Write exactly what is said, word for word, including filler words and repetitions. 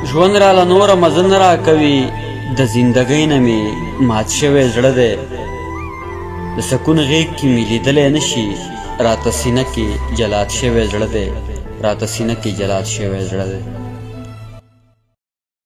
ژوند راله نوره مزه نه راکوي د زندګۍ نه مې مات شوی زړه دی د سکون غېږ کې مې لیدلی نه شي راته سینه کې جلات شوی زړه دی راته سینه کې جلات شوی زړه دی